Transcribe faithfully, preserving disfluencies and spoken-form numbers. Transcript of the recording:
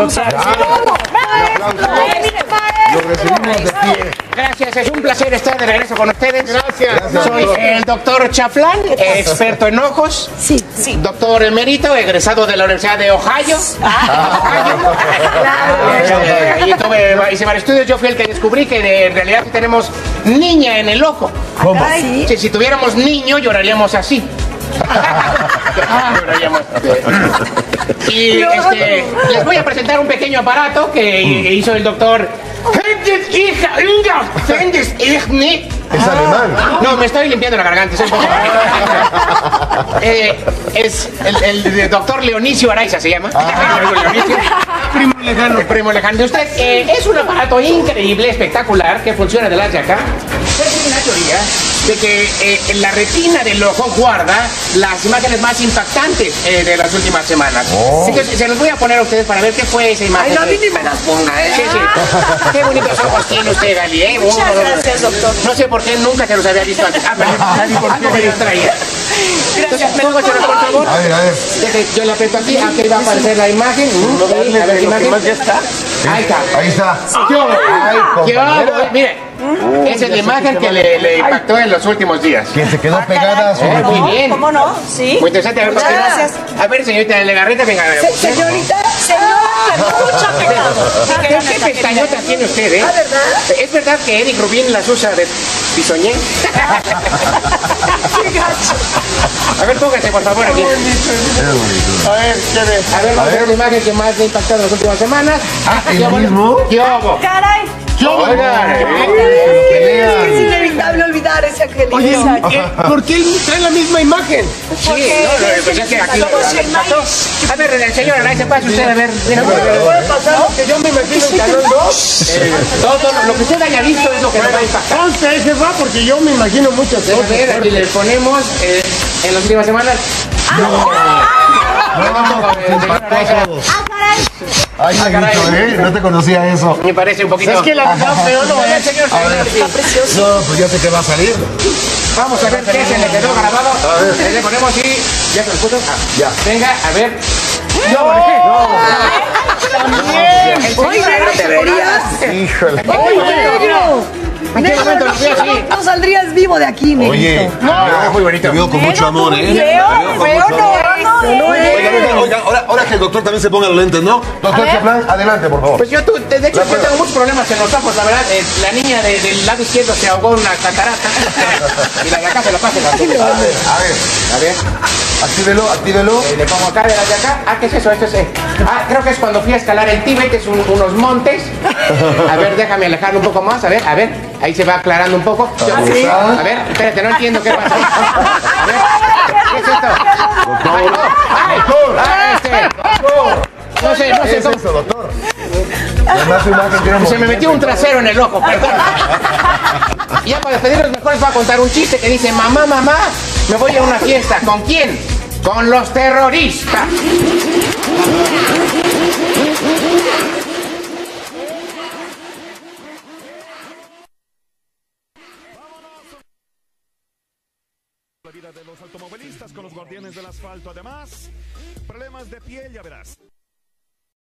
Vamos a ver. Lo recibimos de pie. Gracias, es un placer estar de regreso con ustedes. Gracias. Gracias, Soy doctor. el doctor Chaflán, experto en ojos. Sí, sí. Doctor emérito, egresado de la Universidad de Ohio. Ohio. Eh, Ahí tuve, hice varios estudios. Yo fui el que descubrí que de- en realidad tenemos niña en el ojo. ¿Cómo? Sí. Si, si tuviéramos niño, lloraríamos así. Lloraríamos. Y este, les voy a presentar un pequeño aparato que hizo el doctor. Es alemán. No, me estoy limpiando la garganta. Soy un poco... eh, es el, el doctor Leonicio Araiza, se llama. Leonicio. Primo lejano. Primo lejano de usted. Eh, es un aparato increíble, espectacular, que funciona de las de acá. Es una teoría de que eh, la retina del ojo guarda las imágenes más impactantes eh, de las últimas semanas. Oh. Entonces, se los voy a poner a ustedes para ver qué fue esa imagen. Ay, no, a mí ni me las ponga, ¿eh? Sí, sí. Qué bonitos ojos tiene usted, Gali, ¿eh? Muchas gracias, doctor. No sé por qué nunca se los había visto antes. Ah, pero algo me distraía. Entonces, póngaselo, por favor. A ver, a ver. Deje, yo le aprieto aquí, aquí va a aparecer la imagen. Mm, sí, a ver qué imagen. Ya está. Ahí está. Ahí está. ¿Qué hubo? Ay, ¿Qué compañera. hubo? Mire, esa es la imagen que le, le impactó en los últimos días. Que se quedó pegada a su Eh, muy retina. bien. ¿Cómo no? Sí. Muy interesante. A ver, Muchas ¿por qué no? gracias. A ver, señorita Legarreta, venga. Se- Señorita, señora, mucha pecado. ¿Qué, qué pestañota tiene usted, eh? Ah, ¿verdad? ¿Es verdad que Eric Rubin las usa de bisoñé? Qué gacho. A ver, póngase, por favor, aquí. Es bonito. A ver, ¿qué ve? A ver, vamos a ver la imagen que más le ha impactado en las últimas semanas. Ah, ¿el ¿Qué hubo? mismo? ¿Qué hubo? Caray. ¿Qué hubo? Oiga, Es eh. que es inevitable olvidar ese angelito. ¿Por qué trae la misma imagen? Sí, Porque no, no, es pues es que aquí... como si el maíz. A ver, el señor Araiza, pase usted, a ver. Déjame ver. ver. Que yo me imagino en Canal dos. Eh, todo lo que usted haya visto es lo que nos va a impactar. Conste, jefa, porque yo me imagino muchas A cosas. ver, aquí le ponemos eh, en las últimas semanas. No, impactó a todos. Ay, Ah, caray. Negrito, ¿eh? No te conocía eso. Me parece un poquito... Es que la verdad feo no A ver, es. señor, A ver. señor, sí. No, pues ya sé que va a salir. Vamos a ver qué se le quedó grabado. A ver. Ahí le ponemos y... ¿Ya se lo puso? Ah, Ya. Venga, a ver. ¡No! También. El señor Oye, negro, Araiza, ¿te morías? Híjole. Oye, negro. ¿En qué Negro, momento lo veo así? no, no saldrías vivo de aquí, negrito. Oye, No, muy bonito. te veo con mucho amor, ¿eh? Feo, Te veo con feo mucho no amor. es, no Oiga, oiga, es. oiga, ahora, ahora que el doctor también se ponga los lentes, ¿no? Doctor Chaflán, adelante, por favor. Pues yo, tu- de hecho, La yo prueba. tengo muchos problemas en los ojos, la verdad. Eh, la niña de- del lado izquierdo se ahogó en una catarata. Y la de acá se lo pasa. A ver, a ver, A ver, actívelo, actívelo. eh, le pongo acá de las de acá. Ah, ¿qué es eso? Esto es... eh, Ah, creo que es cuando fui a escalar el Tíbet, es un- unos montes. A ver, déjame alejarlo un poco más. A ver, a ver. Ahí se va aclarando un poco. Yo- Ahí está. A ver, espérate, no entiendo qué pasa. A ver, ¿qué es esto? Ay, no. Ay, ah, este. No sé, no ¿Qué sé es cómo. eso, doctor? Además, su imagen tiene Se me metió un trasero en el ojo, perdón. Y ya para despedirnos mejor les voy a contar un chiste que dice: mamá, mamá, me voy a una fiesta. ¿Con quién? Con los terroristas. La vida de los automovilistas con los guardianes del asfalto. Además, problemas de piel, ya verás.